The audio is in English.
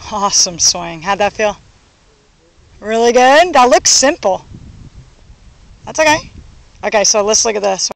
Awesome swing. How'd that feel? Really good? That looks simple. That's okay. Okay, so let's look at this.